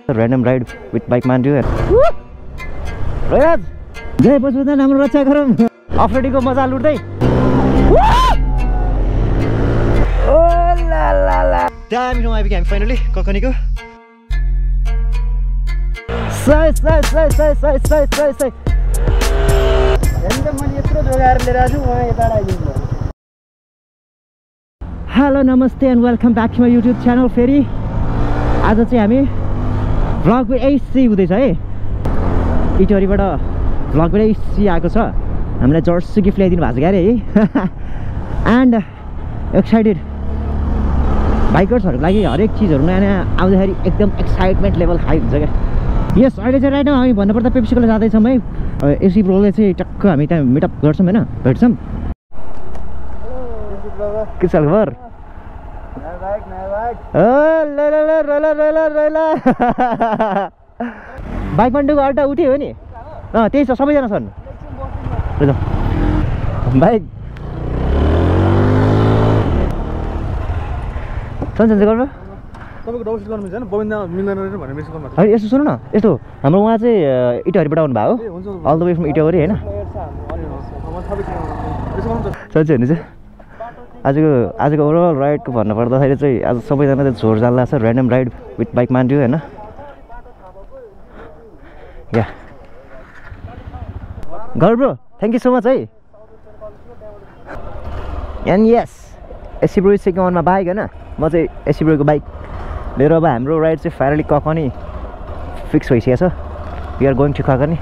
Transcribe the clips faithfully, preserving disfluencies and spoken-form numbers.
Random ride with bike man dude. Rayaz, जय पशुधन हाम्रो रक्षा गरौँ। अफरोडीको मजा लुट्दै। ओ ला ला ला। Damn, you know I became finally ककनीको। सय सय सय सय सय सय सय सय। एकदम मैले यत्रो जोगाएर लिएर आछु उहाँ यता आइदिनु। हेलो नमस्ते and welcome back to my YouTube channel. फेरि आज चाहिँ हामी भ्लग एसी हुँदैछ है। इटहरीबाट भ्लग एसी आएको छ। हामीलाई जर्सी गिफ्ट ल्याइदिनु भएको छ क्या अरे है। एन्ड एक्साइटेड बाइकर्सहरूको लागि हरेक चिजहरू नयाँ नयाँ आउँदाखेरि एकदम एक्साइटमेन्ट लेभल हाई हुन्छ क्या। यस अहिले चाहिँ राइट हामी भन्नुपर्दा पेप्सीकोले जाँदैछौँ है। एसी ब्रोले चाहिँ टक्क हामी त्यहाँ मिटअप गर्छौँ होइन, भेट्छौँ। के छ खबर? बाइक मन्डुको अड्डा उठ्यो हो नि। अँ त्यही छ, सबैजना छन् बाइक सन्च गर्नु। होइन यस्तो सुन्नु न, यस्तो हाम्रो उहाँ चाहिँ इटहरीबाट आउनु भएको all the way from Itahari होइन। सन्चै हुनु चाहिँ आजको आजको ओभरअल राइडको भन्नुपर्दाखेरि चाहिँ आज सबैजना चाहिँ झोर जाल्ला छ। ऱ्यान्डम राइड विथ बाइक मान्थ्यो होइन। या गर bro, thank you so much है। And yes AC bro second वानमा बाइक होइन। म चाहिँ एसी ब्रोको बाइक लिएर अब हाम्रो राइड चाहिँ फाइनली ककनी फिक्स भइसकेको छ। We are going to Kakani.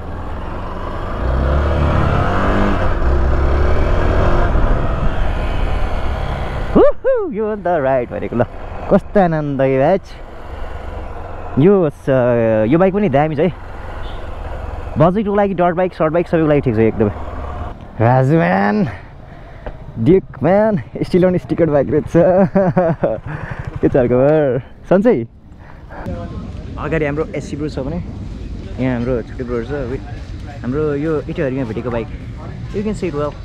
यो अन्त राइड भनेको ल कस्तो आनन्द ब्याच। यो यो बाइक पनि दामी छ है। बजेटको लागि डट बाइक सर्ट बाइक सबैको लागि ठिक छ एकदमै। Raju man Dick man still on sticker bike रहेछ। के छ खबर? सन्चै। अगाडि हाम्रो एसी ब्रो छ भने यहाँ हाम्रो छुट्टी ब्रोहरू छ विथ हाम्रो यो इटहरीमा भेटेको bike. You can see it well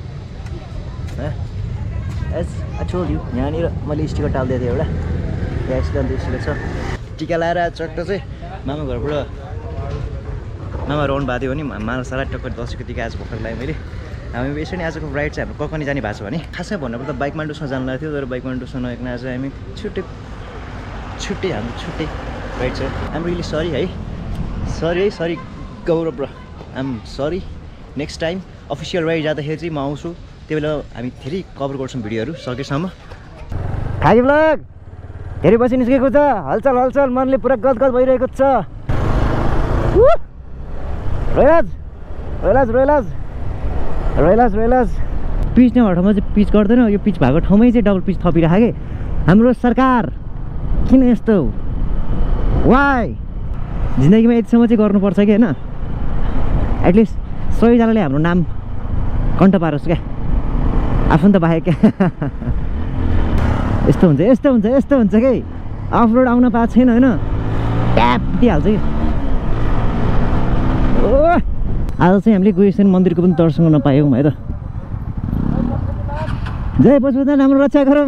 as I told you. यहाँनिर मैले स्टिकर टालिदिएको थिएँ एउटा, यहाँ एक्सिडेन्ट स्टिकर छ। टिका लाएर चट्ट चाहिँ मामा घरबाट मामा राउन्ड भएको थियो भने मामा सारा टक्क दसैँको टिका आज भर्खर लगाएँ मैले। हामी यसरी आजको राइड चाहिँ हाम्रो ककनी जाने भएको छ भने खासै भन्नुपर्दा बाइक मान्डुसँग जानु लागेको थियो। तर बाइक मान्डुसँग नआइकन आज हामी छुट्टै छुट्टै हाम्रो छुट्टै राइड छ। आइम रियली सरी है, सरी है, sorry Gaurav bro, I'm sorry. Next time official ride जाँदाखेरि चाहिँ म आउँछु, त्यो बेला हामी धेरै कभर गर्छौँ भिडियोहरू सकेसम्म। खाली ब्लग धेरै पछि निस्केको छ। हलचल हलचल मनले पुरा गदगद भइरहेको छ। रोयलाज रोयलाज रोयलाज रोयलाज रोयलाज पिच नभएको ठाउँमा चाहिँ पिच गर्दैन। यो पिच भएको ठाउँमै चाहिँ डबल पिच थपिरहेको कि हाम्रो सरकार। किन यस्तो वाइ जिन्दगीमा यतिसम्म चाहिँ गर्नुपर्छ कि होइन। एटलिस्ट सबैजनाले हाम्रो नाम कन्ट पारोस् क्या, आफन्त बाहेक क्या। यस्तो हुन्छ यस्तो हुन्छ यस्तो हुन्छ कि अफ रोड आउन पाएको छैन होइन, ट्याप दिइहाल्छ कि। ओ आज चाहिँ हामीले गुहेश्वर मन्दिरको पनि दर्शन गर्न पायौँ है त। जय पशुधन हाम्रो रक्षा गरौँ।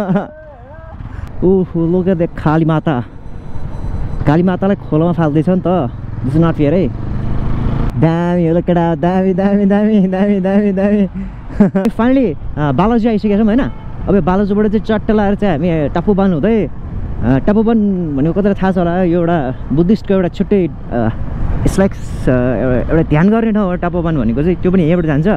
ओहो लोक देख काली माता, काली मातालाई खोलामा फाल्दैछ नि त। दिस इज नट फेयर है। दामी हो केटा, दामी दामी दामी दामी दामी दामी। फाइनली बालाजु आइसकेका छौँ होइन। अब बालाजुबाट चाहिँ चट्ट लाएर चाहिँ हामी टापुबान हुँदै, टापुबान भनेको कतिलाई थाहा छ होला, यो एउटा बुद्धिस्टको एउटा छुट्टै इट्स लाइक एउटा ध्यान गर्ने ठाउँ हो टापुबान भनेको चाहिँ। त्यो पनि यहीँबाट जान्छ।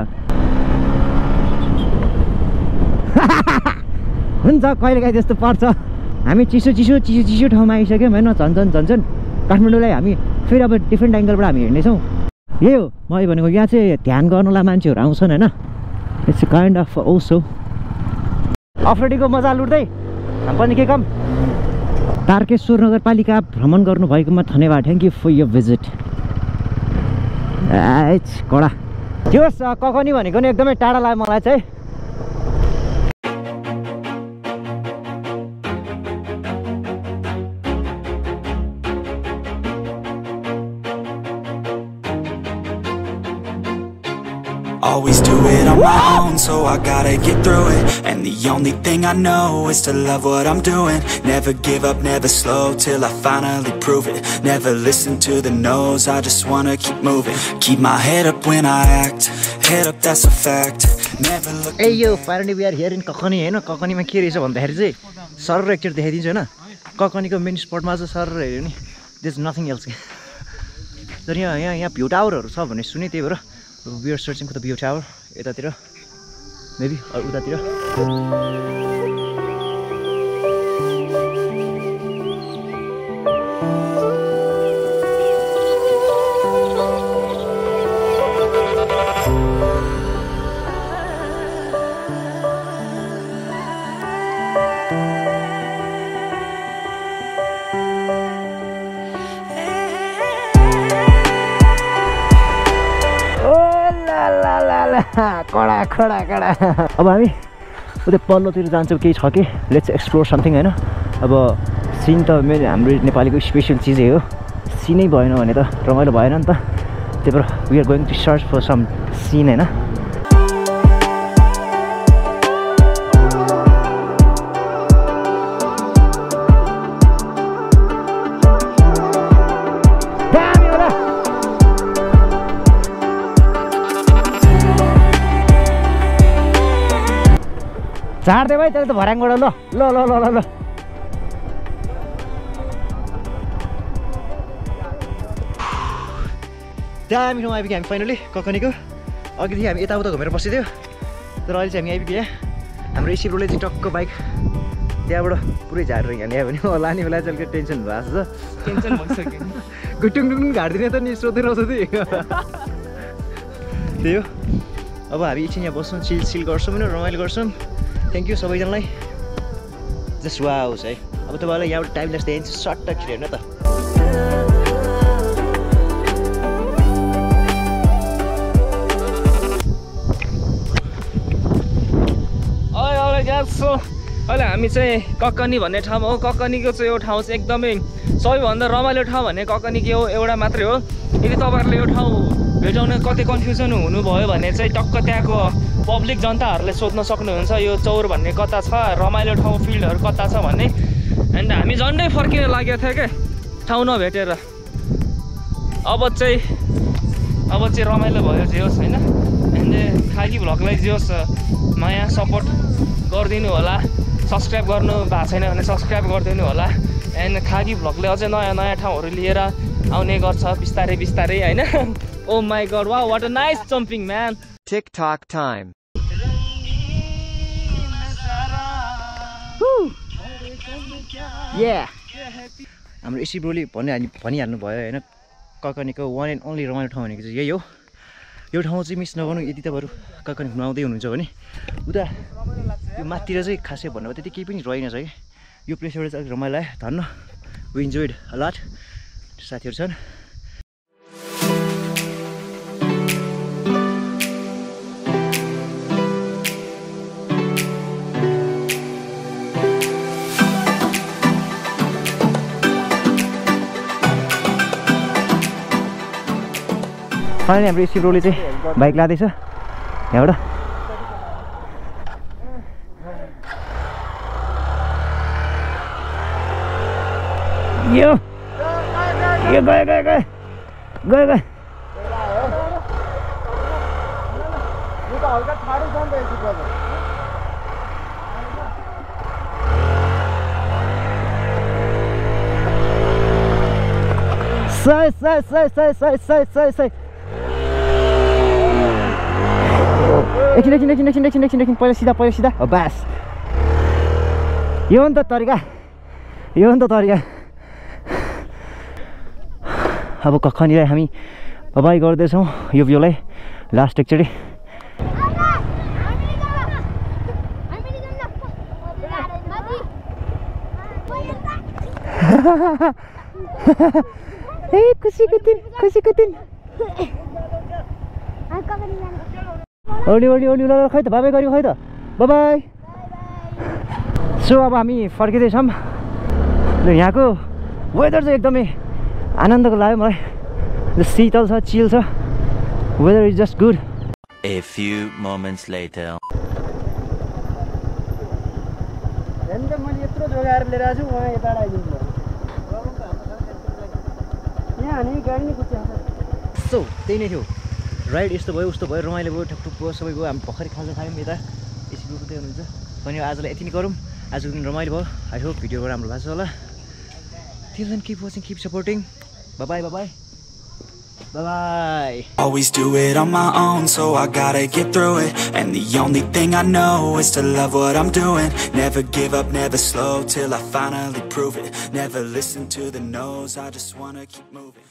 हुन्छ कहिलेकाहीँ त्यस्तो पर्छ। हामी चिसो चिसो चिसो चिसो ठाउँमा आइसक्यौँ होइन। झन् झन् झन् काठमाडौँलाई हामी फेरि अब डिफ्रेन्ट एङ्गलबाट हामी हेर्नेछौँ। यही हो मैले भनेको, यहाँ चाहिँ ध्यान गर्नुलाई मान्छेहरू आउँछन् होइन। इट्स काइन्ड अफ ओसो अफरोडीको मजा लुट्दै हामी पनि के कम। तारकेश्वर नगरपालिका भ्रमण गर्नुभएकोमा धन्यवाद। Thank you for your visit. एच कडा त्यो ककनी भनेको नि एकदमै टाढा लाग्यो मलाई चाहिँ। Always do it on my own, so I gotta get through it. And And the only thing I know is to love what I'm doing. Never give up, never slow, till I finally prove it. Never listen to the no's, I just wanna keep moving. Keep my head up when I act, head up, that's a fact. Never look. ए यो finally we are here in Kakani हैन ककनीमा के रहेछ भन्दाखेरि चाहिँ sir एकचोटि देखाइदिन्छु हैन ककनीको मेन स्पटमा चाहिँ सर हेर्यो नि देयर इज नथिङ एल्स तर यहाँ यहाँ यहाँ भ्यू टावरहरू छ भन्ने सुने त्यही भएर we are searching for the view tower यतातिर मेबी उतातिर कडा कडा कडा अब हामी उतै पल्लोतिर जान्छौँ केही छ कि लेट्स एक्सप्लोर समथिङ होइन अब सिन त मेरो हाम्रो नेपालीको स्पेसल चिजै हो सिनै भएन भने त रमाइलो भएन नि त त्यही भएर we are going to search for some scene होइन झार्दै भाइ त्यसले त भर्याङबाट ल ल ल ल ल दामी ठाउँ आइपुग्यो हामी फाइनली ककनीको अघिदेखि हामी यताउता घुमेर बसिदियो तर अहिले चाहिँ हामी आइपुग्यो यहाँ हाम्रो एसिब्रोले चाहिँ टक्क बाइक त्यहाँबाट पुरै झारेर यहाँ ल्यायो भने लाने बेला चाहिँ अलिकति टेन्सन भएको छ टेन्सन भइसक्यो गुटुङ टुङ झारिदिने त नि सोधेर सोधेँ त्यही हो अब हामी एकछिन यहाँ बस्छौँ चिल चिल गर्छौँ होइन रमाइलो गर्छौँ थ्याङ्क यू सबैजनालाई जस्ट वाओस् है अब तपाईँलाई यहाँबाट टाइम लेस दिइन्छ सर्ट टक हेर्नु त अहिले हामी चाहिँ ककनी भन्ने ठाउँमा हो ककनीको चाहिँ यो ठाउँ चाहिँ एकदमै सबैभन्दा रमाइलो ठाउँ भन्ने ककनीको हो एउटा मात्रै हो यदि तपाईँहरूले यो ठाउँ भेटाउन कतै कन्फ्युजन हुनुभयो भने चाहिँ टक्क त्यहाँको पब्लिक जनताहरूले सोध्न सक्नुहुन्छ यो चौर भन्ने कता छ रमाइलो ठाउँ फिल्डहरू कता छ भन्ने एन्ड हामी झन्डै फर्किन लागेको थियो क्या ठाउँ नभेटेर अब चाहिँ अब चाहिँ रमाइलो भयो जे होस् होइन एन्ड खाकी भ्लगलाई जे होस् माया सपोर्ट गरिदिनु होला सब्सक्राइब गर्नु भएको छैन भने सब्सक्राइब गरिदिनु होला एन्ड खाकी भ्लगले अझै नयाँ नयाँ ठाउँहरू लिएर आउने गर्छ बिस्तारै बिस्तारै होइन oh my god wow what a nice jumping man TikTok time. Yeah. हाम्रो एसिब्रोले भनि भनिहाल्नु भयो होइन ककनीको वान एन्ड ओन्ली रमाइलो ठाउँ भनेको चाहिँ यही हो यो ठाउँ चाहिँ मिस नगर्नु यदि तपाईँहरू ककनी घुम्न आउँदै हुनुहुन्छ भने उता यो माथितिर चाहिँ खासै भन्नु त्यति केही पनि रहेनछ कि यो प्लेसबाट चाहिँ अलिक रमाइलो आयो धन्न वी इन्जोयड अ लट साथीहरू छन् फाइनली हाम्रो एसिब्रोले चाहिँ बाइक लाँदैछ यहाँबाट यो यो गयो गयो गयो गयो गयो सही सही सही सही सही सही सही सही एकछिन एकछिन एकछिन एकछिन एकछिन एकछिन एकछिन पहिला सिधा पहिला सिधा हो बास यो हो नि त तरिका यो हो नि त तरिका अब कखनीलाई हामी बाई गर्दैछौँ यो भ्यूलाई लास्ट एकचोटि ए खुसीको दिन खुसीको दिन ओली ओली ओली ल खै त बाई गऱ्यो खै त बाई सो अब हामी फर्किँदैछौँ र यहाँको वेदर चाहिँ एकदमै आनन्दको लाग्यो मलाई शीतल छ चिल छ weather is just good A few moments later. होइन त मैले यत्रो जोगाएर लिएर आएको छु उहाँ यता आइदिनु भयो यहाँ हामी गाडी नै कुद्छ सो त्यही नै थियो राइड यस्तो भयो उस्तो भयो रमाइलो भयो ठुकठुक भयो सबै भयो हामी भर्खरै खाजा खायौँ यता यसरी कुद्दै हुनुहुन्छ अनि आजलाई यति नै गरौँ आजको दिन रमाइलो भयो आई होप भिडियो राम्रो भएको छ होला till then keep watching keep supporting bye bye bye bye bye bye Always do it on my own, so I gotta get through it. And the only thing I know is to love what I'm doing. Never give up, never slow till I finally prove it. Never listen to the no's, I just wanna keep moving.